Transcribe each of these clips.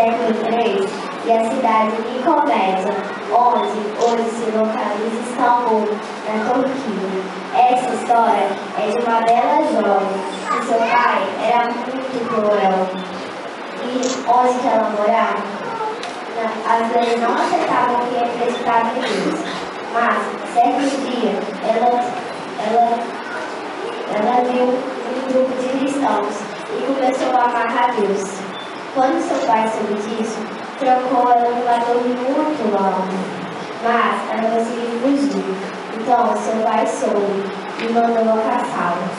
século III e a cidade de Nicomédia, onde hoje se localiza Istambul, na Turquia. Essa história é de uma bela jovem, que seu pai era muito cruel. E onde que ela morava? As leis não aceitavam que acreditava em Deus. Mas, certo dia, ela viu um grupo de cristãos e começou a amar a Deus. Quando seu pai soube disso, trocou ela numa torre muito alta. Mas ela conseguiu fugir. Então, seu pai soube e mandou caçá-la.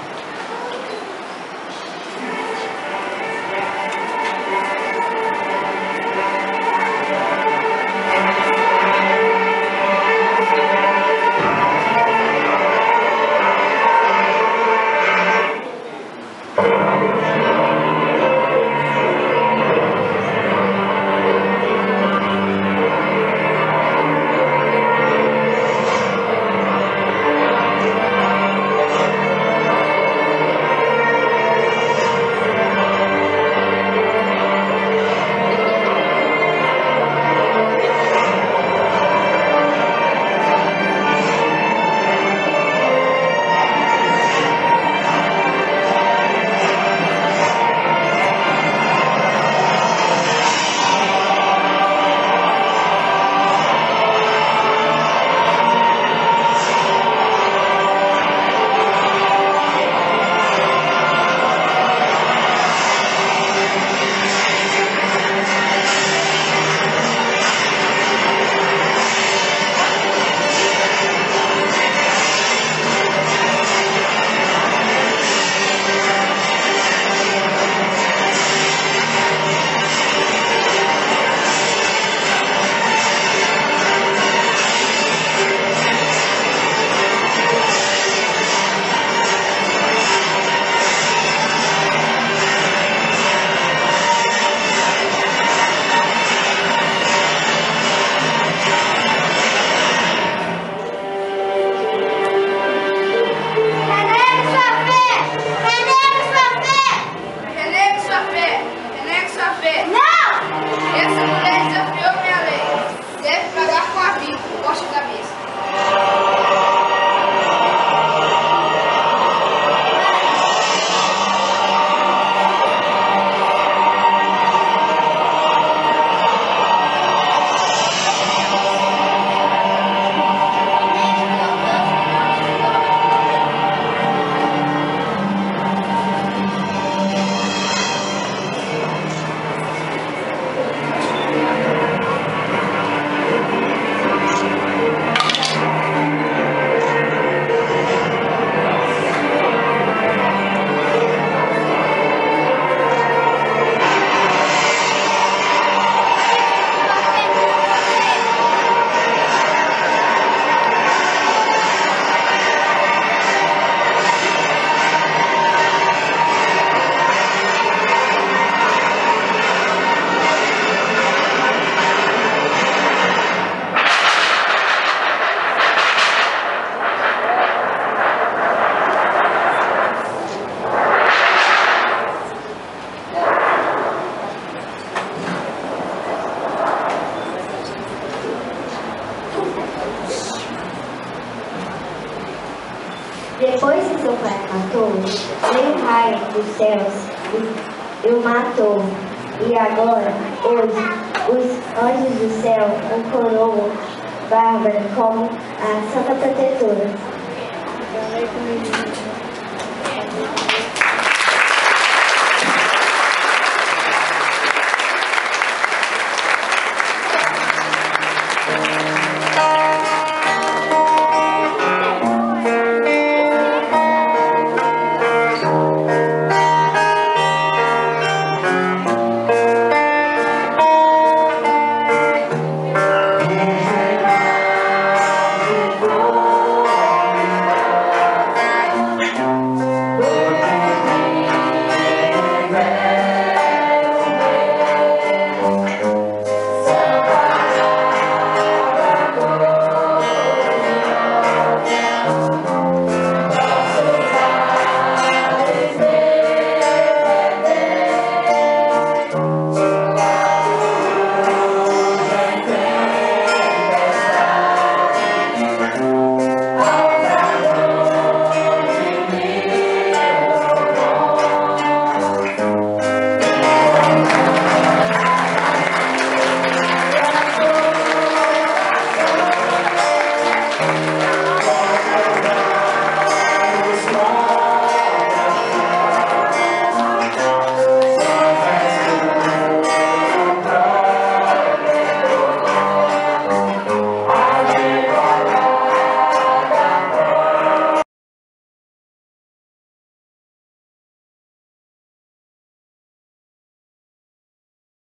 Depois que seu pai matou, veio o raio dos céus e o matou. E agora, hoje, os anjos do céu o coroam Bárbara como a Santa Protetora.